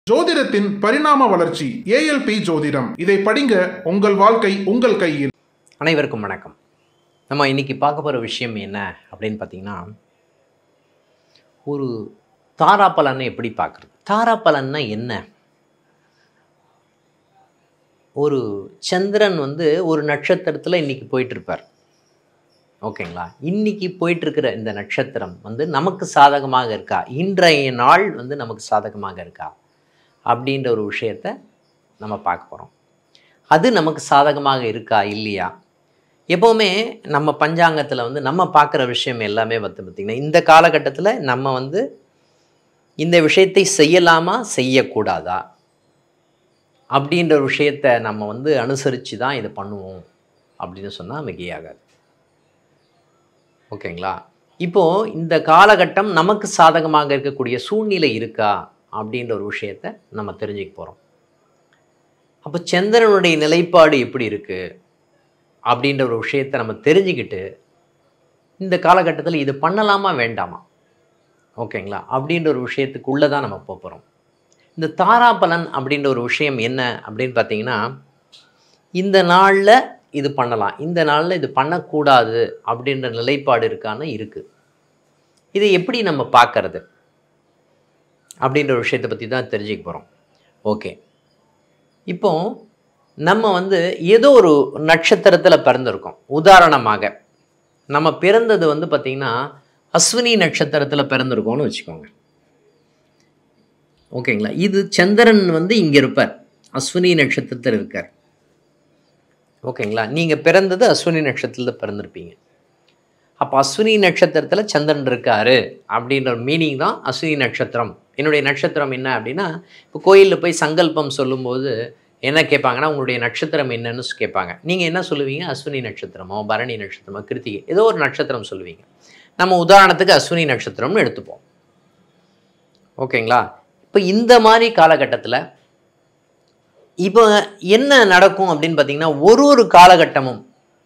ஜோதிடத்தின் பரிணாம வளர்ச்சி ஏஎல்பி ஜோதிடம். இதை படிங்க, உங்கள் வாழ்க்கை உங்கள் கையில். அனைவருக்கும் வணக்கம். நம்ம இன்னைக்கு பார்க்க போகிற விஷயம் என்ன அப்படின்னு பார்த்தீங்கன்னா, ஒரு தாராபலனை எப்படி பார்க்குறது. தாராபலன்னா என்ன? ஒரு சந்திரன் ஒரு நட்சத்திரத்தில் இன்றைக்கி போயிட்டுருப்பார். ஓகேங்களா? இன்றைக்கி போயிட்டுருக்கிற இந்த நட்சத்திரம் நமக்கு சாதகமாக இருக்கா, இன்றைய நாள் நமக்கு சாதகமாக இருக்கா அப்படின்ற ஒரு விஷயத்தை நம்ம பார்க்க போகிறோம். அது நமக்கு சாதகமாக இருக்கா இல்லையா? எப்போவுமே நம்ம பஞ்சாங்கத்தில் நம்ம பார்க்குற விஷயம் எல்லாமே பார்த்திங்கன்னா, இந்த காலகட்டத்தில் நம்ம இந்த விஷயத்தை செய்யலாமா செய்யக்கூடாதா அப்படின்ற ஒரு விஷயத்தை நம்ம அனுசரித்து தான் இதை பண்ணுவோம் அப்படின்னு சொன்னால் மிகையாகாது. ஓகேங்களா? இப்போது இந்த காலகட்டம் நமக்கு சாதகமாக இருக்கக்கூடிய சூழ்நிலை இருக்கா அப்படின்ற ஒரு விஷயத்தை நம்ம தெரிஞ்சுக்க போகிறோம். அப்போ சந்திரனுடைய நிலைப்பாடு எப்படி இருக்குது அப்படின்ற ஒரு விஷயத்தை நம்ம தெரிஞ்சுக்கிட்டு இந்த காலகட்டத்தில் இது பண்ணலாமா வேண்டாமா, ஓகேங்களா, அப்படின்ற ஒரு விஷயத்துக்குள்ளே தான் நம்ம போகிறோம். இந்த தாராபலன் அப்படின்ற ஒரு விஷயம் என்ன அப்படின்னு பார்த்தீங்கன்னா, இந்த நாளில் இது பண்ணலாம், இந்த நாளில் இது பண்ணக்கூடாது அப்படின்ற நிலைப்பாடு இருக்கான்னு இருக்குது. இதை எப்படி நம்ம பார்க்கறது அப்படின்ற ஒரு விஷயத்தை பற்றி தான் தெரிஞ்சுக்க போகிறோம். ஓகே, இப்போ நம்ம ஏதோ ஒரு நட்சத்திரத்தில் பிறந்திருக்கோம். உதாரணமாக நம்ம பிறந்தது பார்த்திங்கன்னா அஸ்வினி நட்சத்திரத்தில் பிறந்திருக்கோம்னு வச்சுக்கோங்க. ஓகேங்களா? இது சந்திரன் இங்கே இருப்பார், அஸ்வினி நட்சத்திரத்தில் இருக்கார். ஓகேங்களா? நீங்கள் பிறந்தது அஸ்வினி நட்சத்திரத்தில் பிறந்திருப்பீங்க. அப்போ அஸ்வினி நட்சத்திரத்தில் சந்திரன் இருக்கார் அப்படின்ற மீனிங் தான் அஸ்வினி நட்சத்திரம். என்னுடைய நட்சத்திரம் என்ன அப்படின்னா, இப்போ கோயிலில் போய் சங்கல்பம் சொல்லும்போது என்ன கேட்பாங்கன்னா, உங்களுடைய நட்சத்திரம் என்னன்னு கேட்பாங்க. நீங்கள் என்ன சொல்லுவீங்க? அஸ்வினி நட்சத்திரமோ பரணி நட்சத்திரமோ கிருத்திகை ஏதோ ஒரு நட்சத்திரம் சொல்லுவீங்க. நம்ம உதாரணத்துக்கு அஸ்வினி நட்சத்திரம்னு எடுத்துப்போம். ஓகேங்களா? இப்போ இந்த மாதிரி காலகட்டத்தில் இப்போ என்ன நடக்கும் அப்படின்னு பார்த்தீங்கன்னா, ஒரு காலகட்டமும்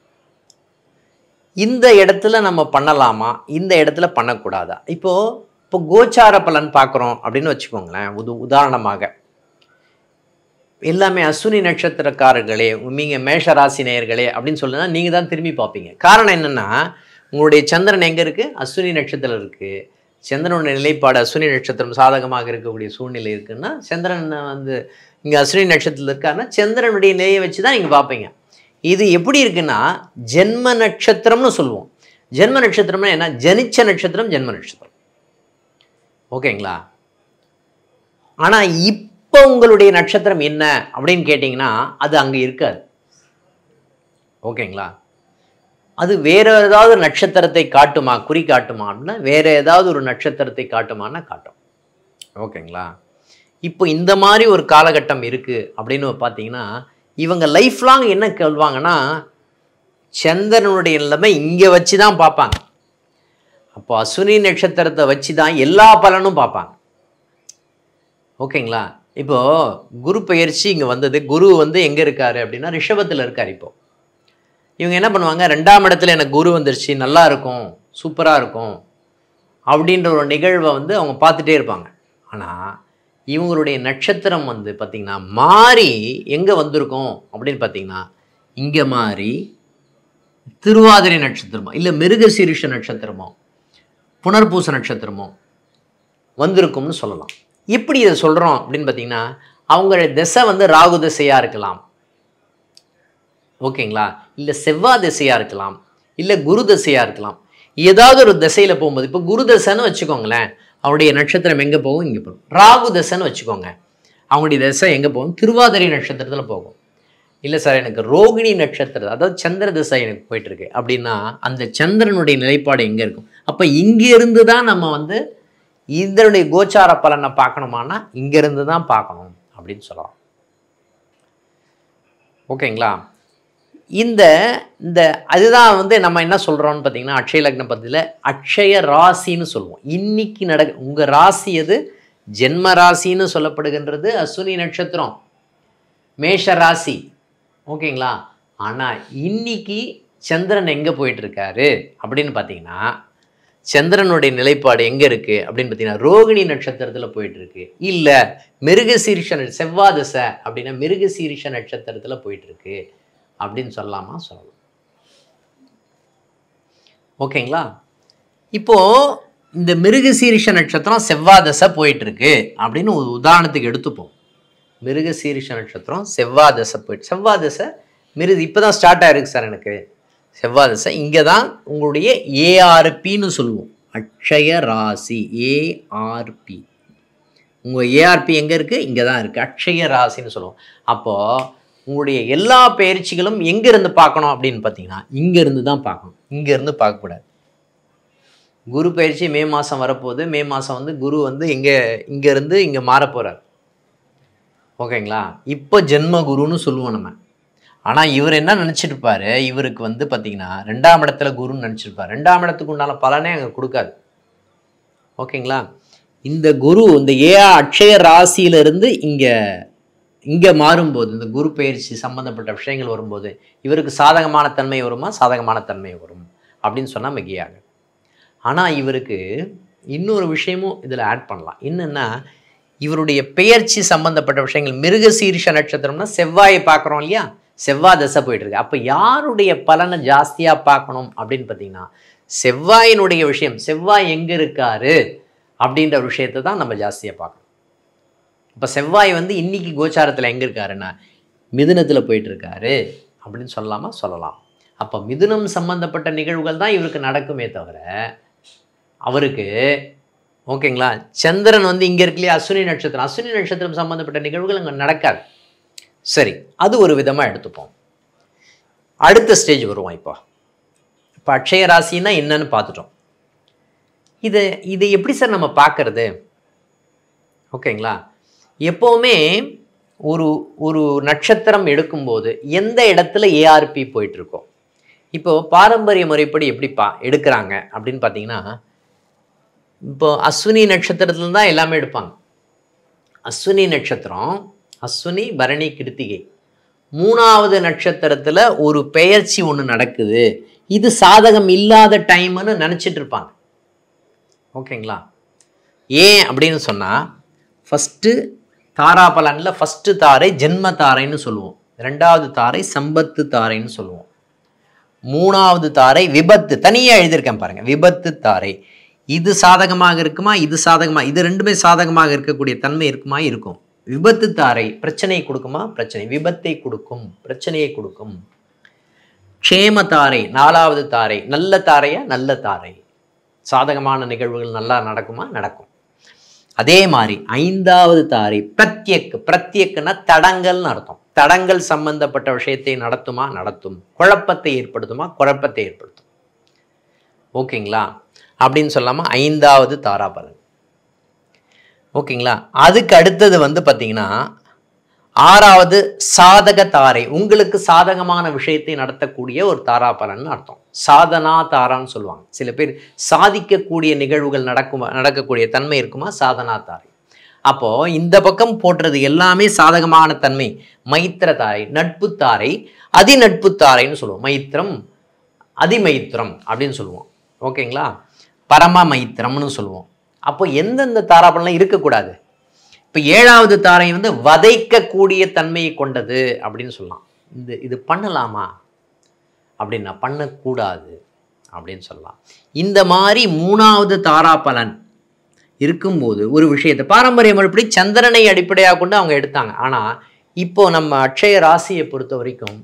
இந்த இடத்துல நம்ம பண்ணலாமா, இந்த இடத்துல பண்ணக்கூடாதா. இப்போ கோச்சார பலன் பார்க்குறோம் அப்படின்னு வச்சுக்கோங்களேன். உதாரணமாக எல்லாமே அஸ்வினி நட்சத்திரக்காரர்களே, நீங்கள் மேஷ ராசி நேயர்களே அப்படின்னு சொல்லுன்னா நீங்கள் தான் திரும்பி பார்ப்பீங்க. காரணம் என்னென்னா, உங்களுடைய சந்திரன் எங்கே இருக்குது? அஸ்வினி நட்சத்திரம் இருக்குது. சந்திரனுடைய நிலைப்பாடு அஸ்வினி நட்சத்திரம் சாதகமாக இருக்கக்கூடிய சூழ்நிலை இருக்குன்னா, சந்திரன் இங்கே அஸ்வினி நட்சத்திரத்தில் இருக்காருன்னா சந்திரனுடைய நிலையை வச்சு தான் நீங்கள் பார்ப்பீங்க. இது எப்படி இருக்குன்னா, ஜென்ம நட்சத்திரம்னு சொல்லுவோம். ஜென்ம நட்சத்திரம்னா என்ன? ஜனிச்ச நட்சத்திரம் ஜென்ம நட்சத்திரம். ஓகேங்களா? ஆனால் இப்போ உங்களுடைய நட்சத்திரம் என்ன அப்படின்னு கேட்டிங்கன்னா, அது அங்கே இருக்காது. ஓகேங்களா? அது வேறு ஏதாவது நட்சத்திரத்தை காட்டுமா, குறி காட்டுமா அப்படின்னா வேறு ஏதாவது ஒரு நட்சத்திரத்தை காட்டுமான்னா காட்டும். ஓகேங்களா? இப்போ இந்த மாதிரி ஒரு காலகட்டம் இருக்குது அப்படின்னு பார்த்தீங்கன்னா, இவங்க லைஃப் லாங் என்ன சொல்வாங்கன்னா, சந்திரனுடைய நிலைமை இங்கே வச்சு தான் பார்ப்பாங்க. அப்போ அஸ்வினி நட்சத்திரத்தை வச்சு தான் எல்லா பலனும் பார்ப்பாங்க. ஓகேங்களா? இப்போது குரு பெயர்ச்சி இங்கே வந்தது. குரு எங்கே இருக்கார் அப்படின்னா ரிஷபத்தில் இருக்கார். இப்போது இவங்க என்ன பண்ணுவாங்க, 2ஆம் இடத்துல எனக்கு குரு வந்துருச்சு, நல்லா இருக்கும், சூப்பராக இருக்கும் அப்படின்ற ஒரு நிகழ்வை அவங்க பார்த்துட்டே இருப்பாங்க. ஆனால் இவங்களுடைய நட்சத்திரம் பார்த்திங்கன்னா மாறி எங்கே வந்திருக்கும் அப்படின்னு பார்த்திங்கன்னா, இங்கே மாறி திருவாதிரை நட்சத்திரமோ இல்லை மிருகசீரிஷ நட்சத்திரமோ புனர்பூச நட்சத்திரமோ வந்திருக்கும்னு சொல்லலாம். எப்படி இதை சொல்கிறோம் அப்படின்னு பார்த்திங்கன்னா, அவங்களுடைய திசை ராகு திசையாக இருக்கலாம். ஓகேங்களா? இல்லை செவ்வாய் திசையாக இருக்கலாம், இல்லை குரு திசையாக இருக்கலாம். ஏதாவது ஒரு திசையில் போகும்போது, இப்போ குரு திசைன்னு வச்சுக்கோங்களேன், அவருடைய நட்சத்திரம் எங்கே போகும்? இங்கே போகும். ராகு திசைன்னு வச்சுக்கோங்க, அவங்களுடைய திசை எங்கே போகும்? திருவாதிரை நட்சத்திரத்தில் போகும். இல்லை சார், எனக்கு ரோகிணி நட்சத்திரம், அதாவது சந்திர திசை எனக்கு போயிட்டுருக்கு அப்படின்னா அந்த சந்திரனுடைய நிலைப்பாடு எங்கே இருக்கும்? அப்போ இங்கேருந்து தான் நம்ம இதனுடைய கோச்சார பலனை பார்க்கணுமானா இங்கேருந்து தான் பார்க்கணும் அப்படின்னு சொல்லலாம். ஓகேங்களா? இந்த அதுதான் நம்ம என்ன சொல்கிறோம்னு பார்த்தீங்கன்னா, அக்ஷய லக்ன பத்தியில் அக்ஷய ராசின்னு சொல்லுவோம். இன்னைக்கு உங்கள் ராசி எது? ஜென்ம ராசின்னு சொல்லப்படுகின்றது அஸ்வினி நட்சத்திரம், மேஷ ராசி. ஓகேங்களா? ஆனால் இன்னைக்கு சந்திரன் எங்கே போயிட்டுருக்காரு அப்படின்னு பார்த்தீங்கன்னா, சந்திரனுடைய நிலைப்பாடு எங்கே இருக்குது அப்படின்னு பார்த்தீங்கன்னா ரோகிணி நட்சத்திரத்தில் போயிட்டுருக்கு. இல்லை மிருகசீரிஷ செவ்வாதசை அப்படின்னா மிருகசீரிஷ நட்சத்திரத்தில் போயிட்டுருக்கு அப்படின்னு சொல்லலாமா? சொல்லலாம். ஓகேங்களா? இப்போது இந்த மிருகசீரிஷ நட்சத்திரம் செவ்வாதசை போயிட்டுருக்கு அப்படின்னு ஒரு உதாரணத்துக்கு எடுத்துப்போம். மிருகசீரிஷ நட்சத்திரம் செவ்வாதசை போயிட்டு செவ்வாதசை இப்போ தான் ஸ்டார்ட் ஆகிருக்கு சார் எனக்கு செவ்வாதசை. இங்கே தான் உங்களுடைய ஏஆர்பின்னு சொல்லுவோம், அட்சய ராசி. ஏஆர்பி உங்கள் ஏஆர்பி எங்கே இருக்குது? இங்கே தான் இருக்குது, அட்சய ராசின்னு சொல்லுவோம். அப்போது உங்களுடைய எல்லா பயிற்சிகளும் எங்கேருந்து பார்க்கணும் அப்படின்னு பார்த்தீங்கன்னா இங்கேருந்து தான் பார்க்கணும், இங்கேருந்து பார்க்கக்கூடாது. குரு பயிற்சி மே மாதம் வரப்போகுது. மே மாதம் வந்து குரு வந்து இங்கேருந்து இங்கே மாறப்போகிறார். ஓகேங்களா? இப்போ ஜென்ம குருன்னு சொல்லுவோம் நம்ம. ஆனால் இவர் என்ன நினச்சிருப்பார், இவருக்கு வந்து பார்த்திங்கன்னா 2ஆம் இடத்துல குருன்னு நினச்சிருப்பார். 2ஆம் இடத்துக்கு உண்டான பலனே அங்கே கொடுக்காது. ஓகேங்களா? இந்த குரு இந்த அட்சய ராசியிலிருந்து இங்கே மாறும்போது, இந்த குரு பயிற்சி சம்மந்தப்பட்ட விஷயங்கள் வரும்போது இவருக்கு சாதகமான தன்மை வருமா, சாதகமான தன்மை வரும் அப்படின்னு சொன்னால் மிகையாக. ஆனால் இவருக்கு இன்னொரு விஷயமும் இதில் ஆட் பண்ணலாம். என்னென்னா இவருடைய பெயர்ச்சி சம்பந்தப்பட்ட விஷயங்கள். மிருகசீரிஷ நட்சத்திரம்னா செவ்வாயை பார்க்குறோம் இல்லையா, செவ்வாய் தசை போயிட்டுருக்கு. அப்போ யாருடைய பலனை ஜாஸ்தியாக பார்க்கணும் அப்படின்னு பார்த்தீங்கன்னா செவ்வாயினுடைய விஷயம், செவ்வாய் எங்கே இருக்காரு அப்படின்ற விஷயத்தை தான் நம்ம ஜாஸ்தியாக பார்க்கணும். இப்போ செவ்வாய் வந்து இன்னைக்கு கோச்சாரத்தில் எங்கே இருக்காருன்னா மிதுனத்தில் போயிட்டுருக்காரு அப்படின்னு சொல்லலாமா? சொல்லலாம். அப்போ மிதுனம் சம்பந்தப்பட்ட நிகழ்வுகள் தான் இவருக்கு நடக்குமே தவிர அவருக்கு ஓகேங்களா சந்திரன் வந்து இங்கே இருக்கு இல்லையா அஸ்வினி நட்சத்திரம், அஸ்வினி நட்சத்திரம் சம்மந்தப்பட்ட நிகழ்வுகள் அங்கே நடக்காது. சரி, அது ஒரு விதமாக எடுத்துப்போம். அடுத்த ஸ்டேஜ் வருவோம். இப்போ அட்சய ராசின்னா என்னன்னு பார்த்துட்டோம். இதை எப்படி சார் நம்ம பார்க்கறது? ஓகேங்களா, எப்போவுமே ஒரு நட்சத்திரம் எடுக்கும்போது எந்த இடத்துல ஏஆர்பி போயிட்டுருக்கோம். இப்போது பாரம்பரிய முறைப்படி எப்படி எடுக்கிறாங்க அப்படின்னு பார்த்தீங்கன்னா இப்போ அஸ்வினி நட்சத்திரத்துல தான் எல்லாமே எடுப்பாங்க. அஸ்வினி நட்சத்திரம், அஸ்வினி பரணி கிருத்திகை 3ஆவது நட்சத்திரத்தில் ஒரு பெயர்ச்சி ஒன்று நடக்குது, இது சாதகம் இல்லாத டைம்னு நினச்சிட்டு இருப்பாங்க. ஓகேங்களா? ஏன் அப்படின்னு சொன்னால் ஃபஸ்ட்டு தாராபலனில் ஃபஸ்ட்டு தாரை ஜென்ம தாரைன்னு சொல்லுவோம், 2ஆவது தாரை சம்பத்து தாரைன்னு சொல்லுவோம், 3ஆவது தாரை விபத்து. தனியாக எழுதியிருக்கேன் பாருங்கள், விபத்து தாரை. இது சாதகமாக இருக்குமா, இது சாதகமாக, இது ரெண்டுமே சாதகமாக இருக்கக்கூடிய தன்மை இருக்குமா? இருக்கும். விபத்து தாரை பிரச்சனையை கொடுக்குமா? பிரச்சனை விபத்தை கொடுக்கும், பிரச்சனையை கொடுக்கும். க்ஷேம தாரை 4ஆவது தாரை நல்ல தாரையா? நல்ல தாரை, சாதகமான நிகழ்வுகள் நல்லா நடக்குமா? நடக்கும். அதே மாதிரி 5ஆவது தாரை பிரத்யக்னா தடங்கள்னு அர்த்தம். தடங்கள் சம்பந்தப்பட்ட விஷயத்தை நடத்துமா? நடத்தும். குழப்பத்தை ஏற்படுத்துமா? குழப்பத்தை ஏற்படுத்தும். ஓகேங்களா அப்படின்னு சொல்லாமல் 5ஆவது தாராபலன். ஓகேங்களா, அதுக்கு அடுத்தது வந்து பார்த்தீங்கன்னா 6ஆவது சாதக தாரை, உங்களுக்கு சாதகமான விஷயத்தை நடத்தக்கூடிய ஒரு தாராபலன் அர்த்தம். சாதனா தாரான்னு சொல்லுவாங்க. சில பேர் சாதிக்கக்கூடிய நிகழ்வுகள் நடக்கக்கூடிய தன்மை இருக்குமா? சாதனா தாரை. அப்போது இந்த பக்கம் போட்டுறது எல்லாமே சாதகமான தன்மை. மைத்திர தாரை, நட்பு தாரை, அதிநட்பு தாரைன்னு சொல்லுவோம். மைத்திரம் அதிமைத்திரம் அப்படின்னு சொல்லுவோம். ஓகேங்களா, பரம மைத்திரம்னு சொல்லுவோம். அப்போ எந்தெந்த தாராபலன்லாம் இருக்கக்கூடாது? இப்போ 7ஆவது தாரை வந்து வதைக்கக்கூடிய தன்மையை கொண்டது அப்படின்னு சொல்லலாம். இது பண்ணலாமா அப்படின்னா பண்ணக்கூடாது அப்படின்னு சொல்லலாம். இந்த மாதிரி 3ஆவது தாராபலன் இருக்கும்போது ஒரு விஷயத்தை பாரம்பரிய முறைப்படி சந்திரனை அடிப்படையாக கொண்டு அவங்க எடுத்தாங்க. ஆனால் இப்போ நம்ம அட்சய ராசியை பொறுத்த வரைக்கும்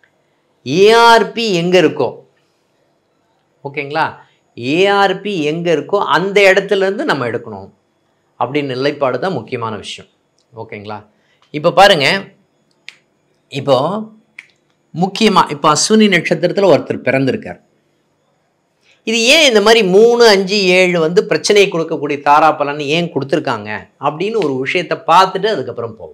ஏஆர்பி எங்கே இருக்கோ, ஓகேங்களா, ஏஆர்பி எங்கே இருக்கோ அந்த இடத்துலேருந்து நம்ம எடுக்கணும் அப்படின்னு நிலைப்பாடு தான் முக்கியமான விஷயம். ஓகேங்களா, இப்போ பாருங்கள், இப்போ முக்கியமாக இப்போ அஸ்வினி நட்சத்திரத்தில் ஒருத்தர் பிறந்திருக்கார். இது ஏன் இந்த மாதிரி 3, 5, 7 வந்து பிரச்சனையை கொடுக்கக்கூடிய தாராபலன் ஏன் கொடுத்துருக்காங்க அப்படின்னு ஒரு விஷயத்தை பார்த்துட்டு அதுக்கப்புறம் போவோம்.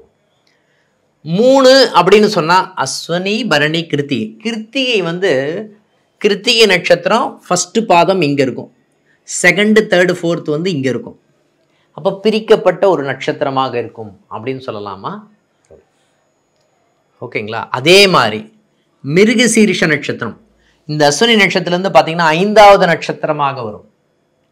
3 அப்படின்னு சொன்னால் அஸ்வினி பரணி கிருத்திகை. கிருத்திகை வந்து கிருத்திகை நட்சத்திரம் ஃபஸ்ட்டு பாதம் இங்கே இருக்கும், 2, 3, 4 வந்து இங்கே இருக்கும். அப்போ பிரிக்கப்பட்ட ஒரு நட்சத்திரமாக இருக்கும் அப்படின்னு சொல்லலாமா? ஓகேங்களா. அதே மாதிரி மிருகசீரிஷ நட்சத்திரம் இந்த அஸ்வினி நட்சத்திரத்துலேருந்து பார்த்தீங்கன்னா 5ஆவது நட்சத்திரமாக வரும்.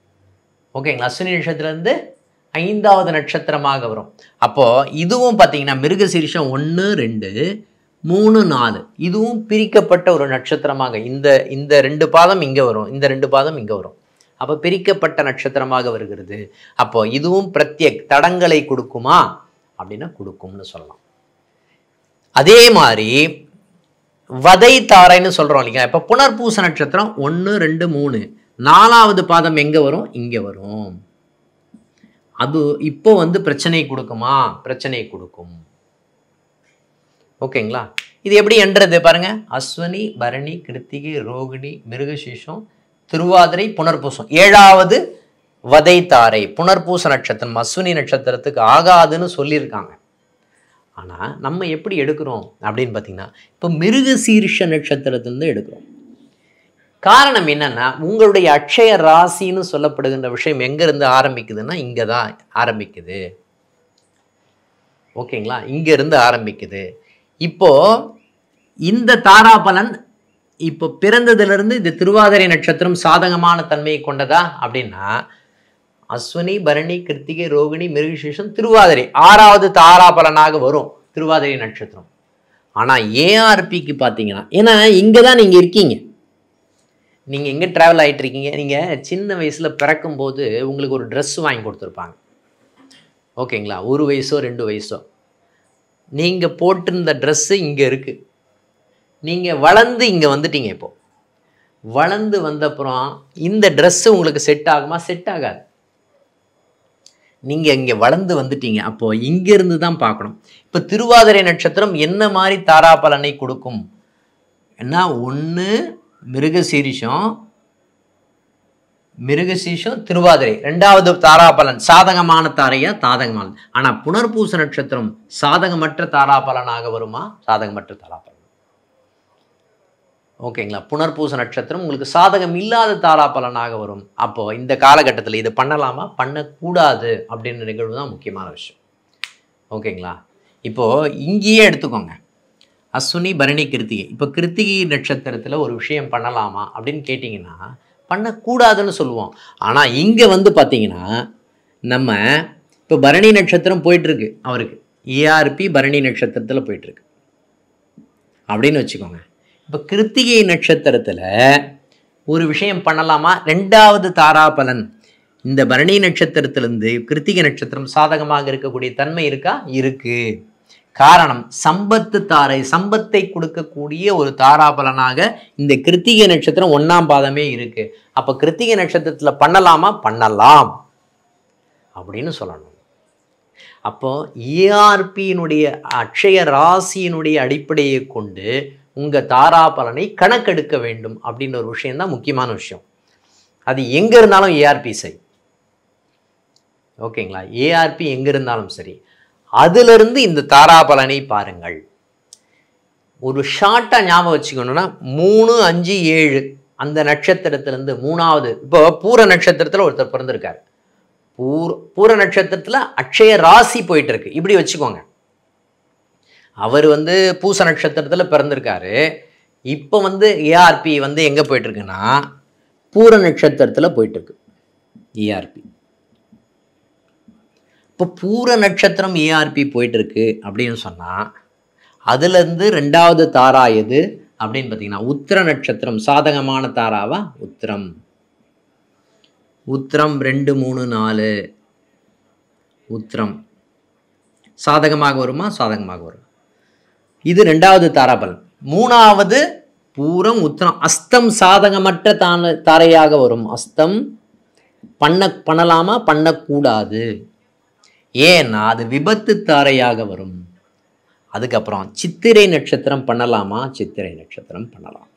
ஓகேங்களா? அஸ்வினி நட்சத்திரத்திலிருந்து 5வது நட்சத்திரமாக வரும். அப்போது இதுவும் பார்த்தீங்கன்னா மிருகசீரிஷம் 1, 2, 3, 4 இதுவும் பிரிக்கப்பட்ட ஒரு நட்சத்திரமாக இந்த 2 பாதம் இங்கே வரும், இந்த 2 பாதம் இங்கே வரும். அப்போ பிரிக்கப்பட்ட நட்சத்திரமாக வருகிறது. அப்போ இதுவும் பிரத்யேக் தடங்களை கொடுக்குமா அப்படின்னா கொடுக்கும்னு சொல்லலாம். அதே மாதிரி வதை தாரைன்னு சொல்கிறோம் இல்லைங்களா? இப்போ புனர்பூச நட்சத்திரம் 1, 2, 3 4வது பாதம் எங்கே வரும்? இங்கே வரும். அது இப்போ வந்து பிரச்சனை கொடுக்குமா? பிரச்சனை கொடுக்கும். ஓகேங்களா? இது எப்படி என்றது பாருங்க. அஸ்வினி, பரணி, கிருத்திகை, ரோகிணி, மிருகசீஷம், திருவாதிரை, புனர்பூசம் 7வது வதை தாரை புனர்பூச நட்சத்திரம் அஸ்வினி நட்சத்திரத்துக்கு ஆகாதுன்னு சொல்லியிருக்காங்க. ஆனால் நம்ம எப்படி எடுக்கிறோம் அப்படின்னு பார்த்தீங்கன்னா இப்போ மிருகசீரிஷ நட்சத்திரத்திலிருந்து எடுக்கிறோம். காரணம் என்னன்னா உங்களுடைய அட்சய ராசின்னு சொல்லப்படுகின்ற விஷயம் எங்கேருந்து ஆரம்பிக்குதுன்னா இங்கே தான் ஆரம்பிக்குது. ஓகேங்களா? இங்கேருந்து ஆரம்பிக்குது. இப்போ இந்த தாராபலன் இப்போ பிறந்ததுலேருந்து இந்த திருவாதிரை நட்சத்திரம் சாதகமான தன்மையை கொண்டதா அப்படின்னா அஸ்வினி, பரணி, கிருத்திகை, ரோகிணி, மிருகசீஷம், திருவாதிரை 6வது தாராபலனாக வரும் திருவாதிரை நட்சத்திரம். ஆனால் ஏஆர்பிக்கு பார்த்தீங்கன்னா ஏன்னா இங்கே தான் நீங்கள் இருக்கீங்க, நீங்கள் எங்கே ட்ராவல் ஆகிட்டு இருக்கீங்க. நீங்கள் சின்ன வயசில் பிறக்கும்போது உங்களுக்கு ஒரு ட்ரெஸ் வாங்கி கொடுத்துருப்பாங்க. ஓகேங்களா? 1 வயசோ 2 வயசோ நீங்கள் போட்டிருந்த ட்ரெஸ்ஸு இங்கே இருக்குது. நீங்கள் வளர்ந்து இங்கே வந்துட்டீங்க. இப்போது வளர்ந்து வந்தப்புறம் இந்த ட்ரெஸ்ஸு உங்களுக்கு செட் ஆகுமா? செட் ஆகாது. நீங்கள் இங்கே வளர்ந்து வந்துட்டீங்க. அப்போது இங்கேருந்து தான் பார்க்கணும். இப்போ திருவாதிரை நட்சத்திரம் என்ன மாதிரி தாராபலனை கொடுக்கும்? என்ன 1 மிருகசீஷம், திருவாதிரை 2வது தாராபலன் சாதகமான தாரையா? தாதகமான. ஆனால் புனர்பூச நட்சத்திரம் சாதகமற்ற தாராபலனாக வருமா? சாதகமற்ற தாராபலன். ஓகேங்களா? புனர்பூச நட்சத்திரம் உங்களுக்கு சாதகம் இல்லாத தாராபலனாக வரும். அப்போது இந்த காலகட்டத்தில் இது பண்ணலாமா பண்ணக்கூடாது அப்படின்ற நிகழ்வு தான் முக்கியமான விஷயம். ஓகேங்களா? இப்போது இங்கேயே எடுத்துக்கோங்க அஸ்வினி, பரணி, கிருத்திகை. இப்போ கிருத்திகை நட்சத்திரத்தில் ஒரு விஷயம் பண்ணலாமா அப்படின்னு கேட்டிங்கன்னா பண்ணக்கூடாதுன்னு சொல்லுவோம். ஆனால் இங்கே வந்து பார்த்தீங்கன்னா நம்ம இப்போ பரணி நட்சத்திரம் போயிட்டுருக்கு, அவருக்கு ஏஆர்பி பரணி நட்சத்திரத்தில் போயிட்டுருக்கு அப்படின்னு வச்சுக்கோங்க. இப்போ கிருத்திகை நட்சத்திரத்தில் ஒரு விஷயம் பண்ணலாமா? 2வது தாராபலன் இந்த பரணி நட்சத்திரத்திலிருந்து கிருத்திகை நட்சத்திரம் சாதகமாக இருக்கக்கூடிய தன்மை இருக்கா? இருக்கு. காரணம் சம்பத்து தாரை, சம்பத்தை கொடுக்கக்கூடிய ஒரு தாராபலனாக இந்த கிருத்திகை நட்சத்திரம் 1ஆம் பாதமே இருக்கு. அப்போ கிருத்திகை நட்சத்திரத்தில் பண்ணலாமா? பண்ணலாம் அப்படின்னு சொல்லணும். அப்போ ஏஆர்பியினுடைய அட்சய ராசியினுடைய அடிப்படையை கொண்டு உங்கள் தாராபலனை கணக்கெடுக்க வேண்டும் அப்படின்ற ஒரு விஷயம்தான் முக்கியமான விஷயம். அது எங்கே இருந்தாலும் ஏஆர்பி சரி. ஓகேங்களா? ஏஆர்பி எங்கே இருந்தாலும் சரி, அதிலிருந்து இந்த தாராபலனை பாருங்கள். ஒரு ஷார்ட்டாக ஞாபகம் வச்சுக்கணும்னா 3, 5, 7 அந்த நட்சத்திரத்திலேருந்து 3வது இப்போ பூர நட்சத்திரத்தில் ஒருத்தர் பிறந்திருக்காரு. பூர நட்சத்திரத்தில் அட்சய ராசி போயிட்டு இருக்கு இப்படி வச்சுக்கோங்க. அவர் வந்து பூச நட்சத்திரத்தில் பிறந்திருக்காரு. இப்போ வந்து ஏஆர்பி வந்து எங்கே போயிட்டுருக்குன்னா பூர நட்சத்திரத்தில் போயிட்டுருக்கு ஏஆர்பி. இப்போ பூர நட்சத்திரம் ஏஆர்பி போயிட்டுருக்கு அப்படின்னு சொன்னால் அதுலேருந்து 2வது தாரா எது அப்படின்னு பார்த்தீங்கன்னா உத்திர நட்சத்திரம் சாதகமான தாராவா? உத்திரம் 2, 3, 4 உத்திரம் சாதகமாக வருமா? சாதகமாக வரும். இது 2வது தாராபலன். 3வது பூரம், உத்திரம், அஸ்தம் சாதகமற்ற தாரையாக வரும். அஸ்தம் பண்ணலாமா? பண்ணக்கூடாது. ஏன்னா அது விபத்து தாரையாக வரும். அதுக்கப்புறம் சித்திரை நட்சத்திரம் பண்ணலாமா? சித்திரை நட்சத்திரம் பண்ணலாம்.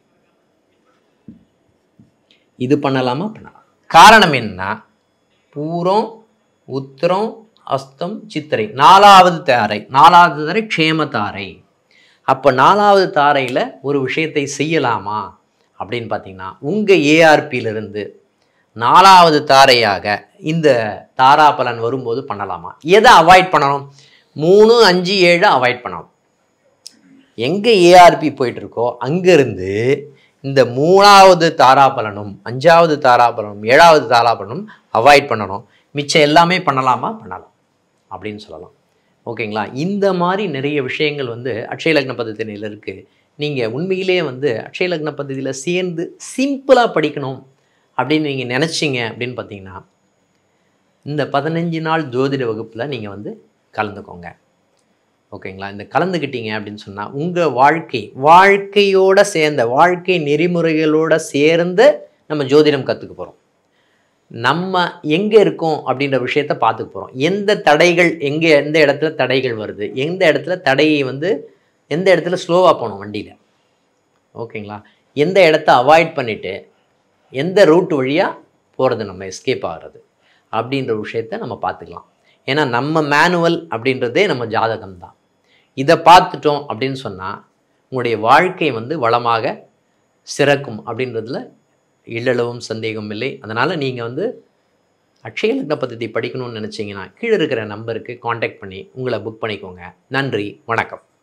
இது பண்ணலாமா? பண்ணலாம். காரணம் என்ன? பூரம், உத்திரம், அஸ்தம், சித்திரை 4வது தாரை. 4வது தாரை க்ஷேம தாரை. அப்போ 4வது தாரையில் ஒரு விஷயத்தை செய்யலாமா அப்படின்னு பார்த்தீங்கன்னா உங்கள் ஏஆர்பியிலிருந்து 4வது தாரையாக இந்த தாராபலன் வரும்போது பண்ணலாமா? எதை அவாய்ட் பண்ணணும்? 3, 5, 7 அவாய்ட் பண்ணணும். எங்கே ஏஆர்பி போயிட்டுருக்கோ அங்கேருந்து இந்த 3வது தாராபலனும் 5வது தாராபலனும் 7வது தாராபலனும் அவாய்ட் பண்ணணும். மிச்சம் எல்லாமே பண்ணலாமா? பண்ணலாம் அப்படின்னு சொல்லலாம். ஓகேங்களா? இந்த மாதிரி நிறைய விஷயங்கள் வந்து அட்சய லக்ன பద్ధதியில் இருக்குது. நீங்கள் உண்மையிலே வந்து அட்சய லக்ன பద్ధதியில் சேர்ந்து சிம்பிளாக படிக்கணும் அப்படின்னு நீங்கள் நினச்சிங்க அப்படின்னு பார்த்தீங்கன்னா, இந்த 15 நாள் ஜோதிட வகுப்பில் நீங்கள் வந்து கலந்துக்கோங்க. ஓகேங்களா? இந்த கலந்துக்கிட்டீங்க அப்படின்னு சொன்னால் உங்கள் வாழ்க்கையோட சேர்ந்த வாழ்க்கை நெறிமுறைகளோடு சேர்ந்து நம்ம ஜோதிடம் கற்றுக்க போகிறோம். நம்ம எங்கே இருக்கோம் அப்படின்ற விஷயத்த பார்த்துக்க போகிறோம். எந்த தடைகள் எந்த இடத்துல தடைகள் வருது, எந்த இடத்துல தடையை வந்து எந்த இடத்துல ஸ்லோவாக போகணும் வண்டியில். ஓகேங்களா? எந்த இடத்த அவாய்ட் பண்ணிவிட்டு எந்த ரூட் வழியாக போகிறது, நம்ம எஸ்கேப் ஆகிறது அப்படின்ற விஷயத்த நம்ம பார்த்துக்கலாம். ஏன்னா நம்ம மேனுவல் அப்படின்றதே நம்ம ஜாதகம் தான். இதை பார்த்துட்டோம் அப்படின்னு சொன்னால் உங்களுடைய வாழ்க்கை வந்து வளமாக சிறக்கும் அப்படின்றதுல இல்லளவும் சந்தேகம் இல்லை. அதனால் நீங்கள் வந்து அட்சய லக்ன பద్ధதி படிக்கணும்னு நினச்சிங்கன்னா கீழே இருக்கிற நம்பருக்கு காண்டாக்ட் பண்ணி உங்களை புக் பண்ணிக்கோங்க. நன்றி, வணக்கம்.